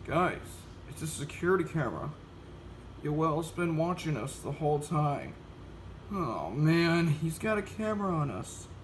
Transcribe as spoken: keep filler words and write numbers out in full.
Guys, it's a security camera. Yoel's been watching us the whole time. Oh man, he's got a camera on us.